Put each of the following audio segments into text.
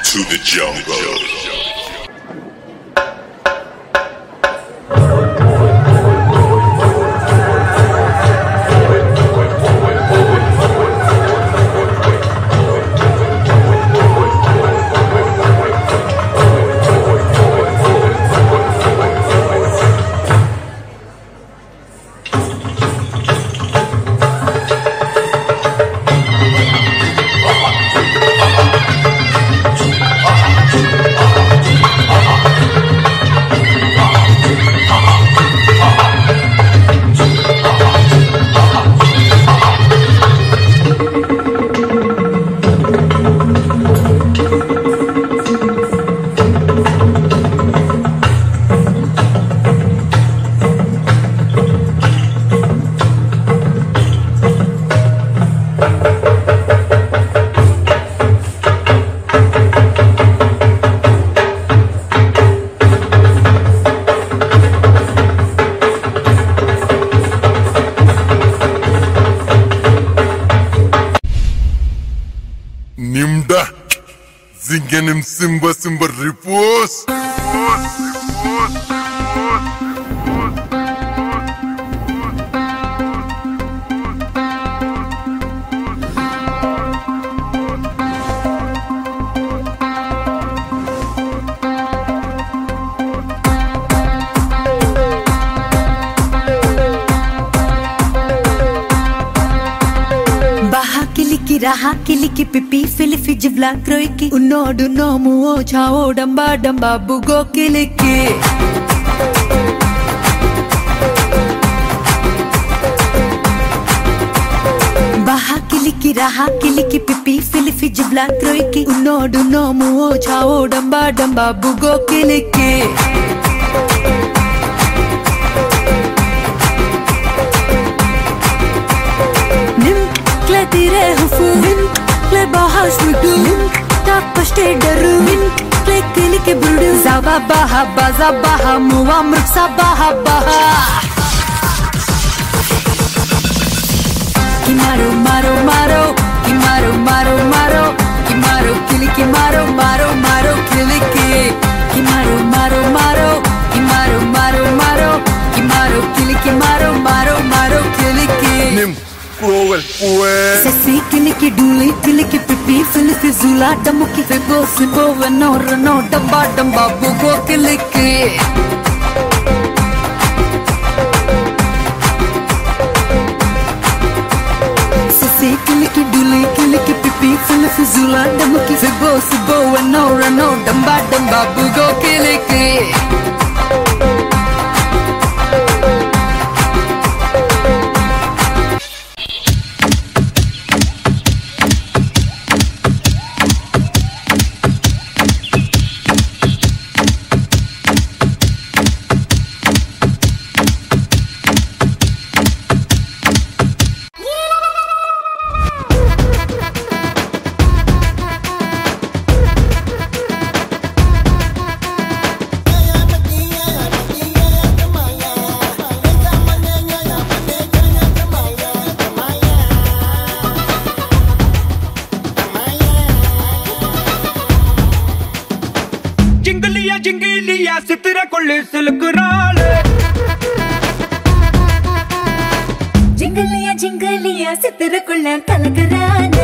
to the jungle. Nimda Zingenim Simba Simba repose. Raha kiliki pipi filifi jivla kroiki unodu nomu o chao damba damba bugo kiliki Baha kiliki raha kiliki pipi filifi jivla kroiki unodu nomu o chao damba damba bugo kiliki Tire hufu min kle bahas mitu min tak pashte daru min kle kilike budu zaba baha baza baha muwa mruksa baha baha Kimaro maro maro Kimaro maro maro Kimaro kiliki maro maro maro kiliki Kimaro maro maro Kimaro maro maro Kimaro kiliki maro maro maro kiliki Nim Cruel pues Sexy kiliki duli kiliki pipi filifi zula damuki febo sibo no no damba damba bugo kiliki Sexy kiliki duli kiliki pipi filifi zula damuki febo sibo no damba damba bugo kiliki जिंगलिया Sitara कोले सिलकराले जिंगलिया सितरा कोले कलकराले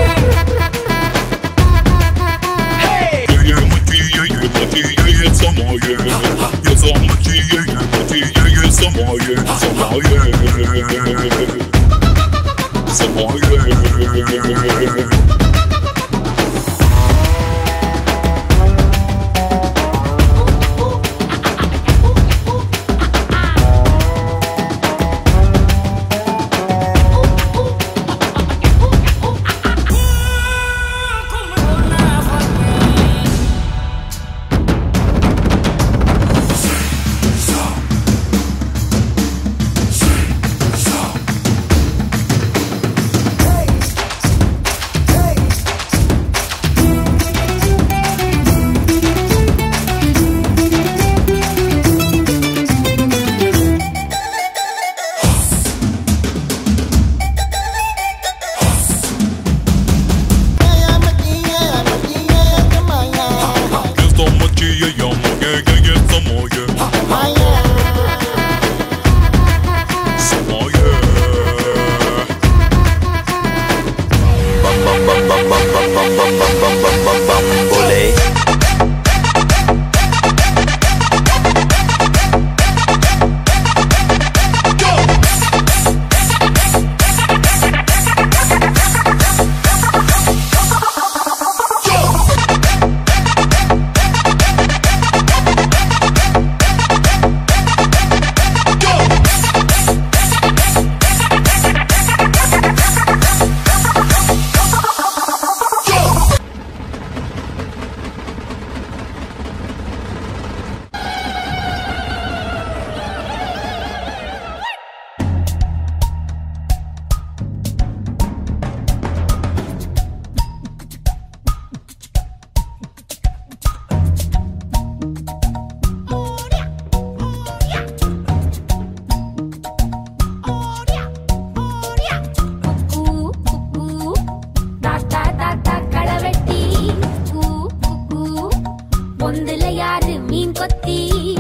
பொந்துல யாரு மீன் கொத்தி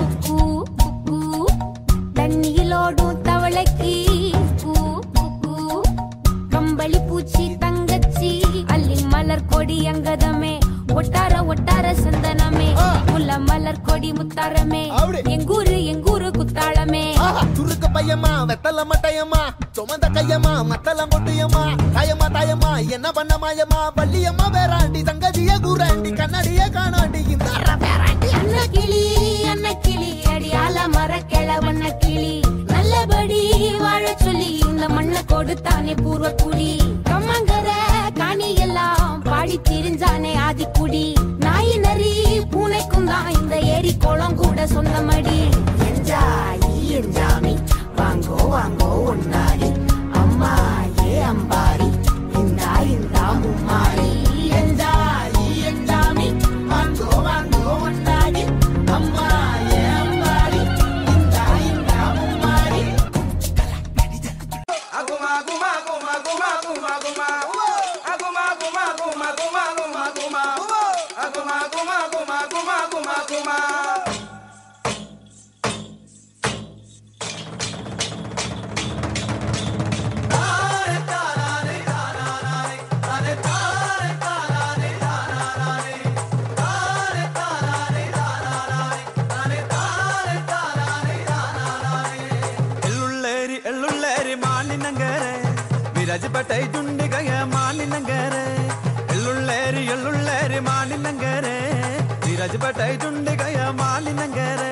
தண்ணியிலோடும் தவளைக்கு கம்பளி பூச்சி தங்கச்சி அள்ளி மலர் கொடி அங்கதமே ஒட்டார ஒட்டார சந்தனமே முல்ல மலர் கொடி முத்தாரமே எங்கூரு குத்தாளமே சுருக்கு பையமா வெத்தல மட்டையம்மா சுமந்த கையம்மா மத்தல மொட்டையம்மா தாயம்மா தாயம்மா என்ன பண்ண மாயம்மா பள்ளியம்மா வேறாண்டி சங்கதிய கூறாண்டி கண்ணடிய காணாண்டி இந்த அண்ண கிளி அடியால மர கிழவண்ண கிளி நல்லபடி வாழ சொல்லி இந்த மண்ணை கொடுத்தானே பூர்வ குடி கம்மங்கர காணி எல்லாம் பாடி திரிஞ்சானே ஆதிக்குடி நாய் நரி பூனைக்கும் தான் இந்த ஏரி குளம் கூட சொந்தமடி என்ஜாமி வாங்கோ வாங்கோ ஒன்னாரி அம்மா ஏ அம்பாரி இந்தா இந்தா மும்மாரி என்ஜாமி வாங்கோ வாங்கோ ஒன்னாரி அம்மா ஏ அம்பாரி இந்தா இந்தா மும்மாரி அகுமா குமா குமா குமா குமா குமா அகுமா குமா குமா குமா குமா குமா அகுமா குமா குமா குமா குமா குமா விராஜ்பேட்டை துண்டிகைய மாநிலங்கரே எள்ளுள்ளேரி மாநிலங்கரே விராஜ்பேட்டை துண்டிகைய மாநிலங்கரே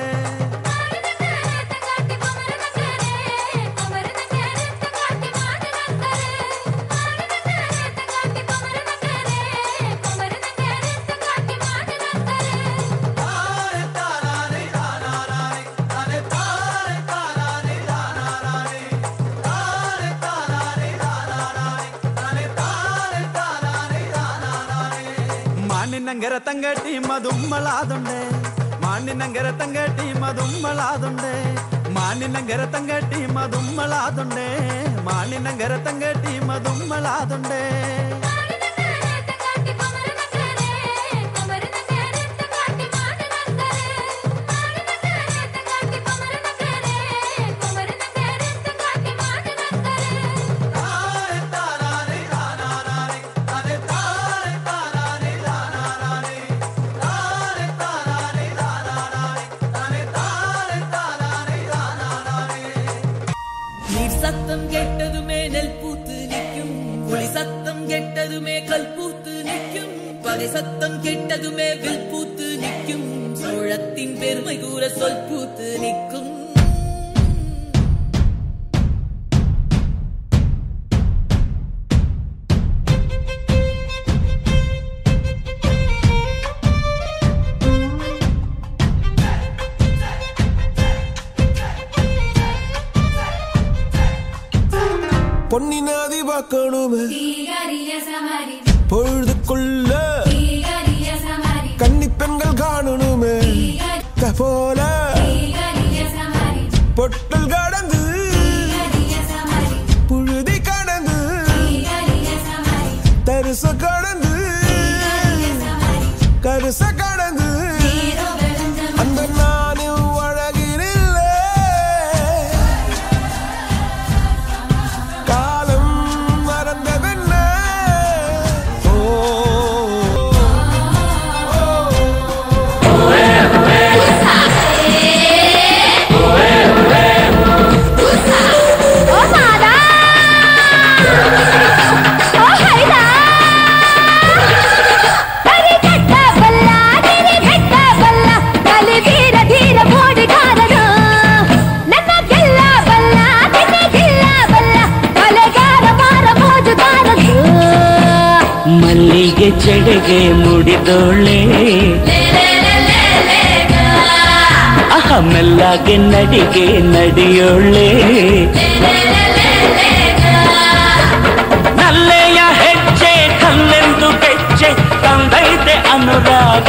மாநிலங்கர தங்கட்டி மதும்மலாதுண்டே மாநிலங்கர தங்கட்டி மதும்மலாதுண்டே மாநிலங்கர தங்கட்டி மதும்மலாதுண்டே மாநிலங்கர தங்கட்டி மதும்மலாதுண்டே சத்தம் கெட்டதுமே நெல் பூத்து நிற்கும் புலி சத்தம் கெட்டதுமே கல் பூத்து நிற்கும் பகை சத்தம் கெட்டதுமே வில் பூத்து நிற்கும் சோழத்தின் பெருமை கூற சொல் பூத்து நிற்கும் பொன்னினாதி பார்க்கணுமே பொழுதுக்குள்ள கன்னி பெண்கள் காணணுமே போல பொட்டல் கடந்து புழுதி கடந்து தரிச கடந்து கருச கடந்து அந்த நானும் ಮಲ್ಲಿಗೆ ಚೆಡೆಗೆ ಮುಡಿದೋಳೆ ಮೆಲ್ಲಾಗೆ ನಡಿಗೆ ನಡಿಯೋಳೆ ನಲ್ಲೆಯ ಹೆಜ್ಜೆ ಕಲ್ಲೆಂದು ಬೆಚ್ಚೆ ತಂದೈತೆ ಅನುರಾಗ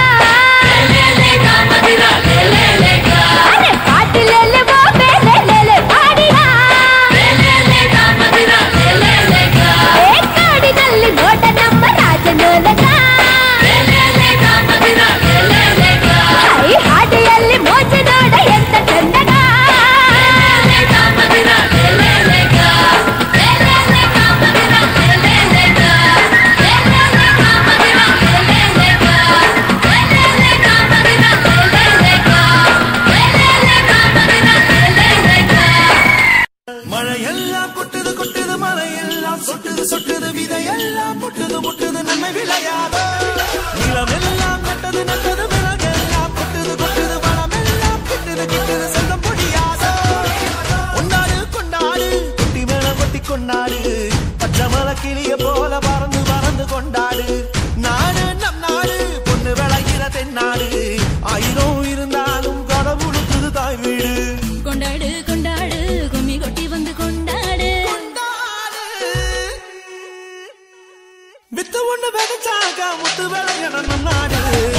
பாட்டு கிடையாதோ நிலமெல்லாம் நட்டது நட்டது விலகெல்லாம் கொட்டுது கொட்டுது வளமெல்லாம் கிட்டுது கிட்டுது சொந்தம் பொடியாதோ கொண்டாடு கொண்டாடு குட்டி மேல கொட்டி கொண்டாடு பச்சை மலை கிளிய போல பறந்து பறந்து கொண்டாடு நாடு நம் நாடு பொண்ணு விளைகிற தென்னாடு ஆயிரம் இருந்தாலும் கடவுளுக்குது தாய் வீடு கொண்டாடு கொண்டாடு கும்மி கொட்டி வந்து கொண்டாடு வித்து ஒண்ணு விதைச்சாக முத்து விளையணும் நாடு